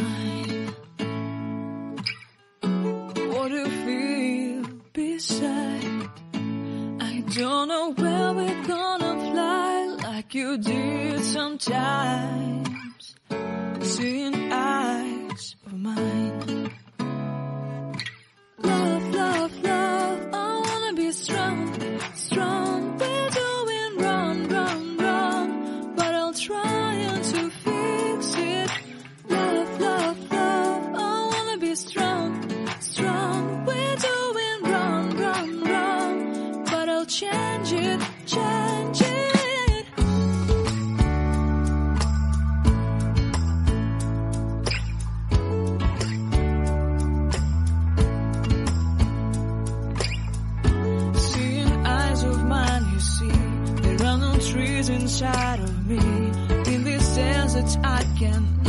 mine. What do you feel beside? I don't know where we're gonna fly like you did sometimes. Seeing eyes of mine. Love, love, love, I wanna be strong, strong. We're doing wrong, wrong, wrong, but I'll try to fix it. Love, love, love, I wanna be strong, strong. We're doing wrong, wrong, wrong, but I'll change it, change it. Trees inside of me. In this desert I can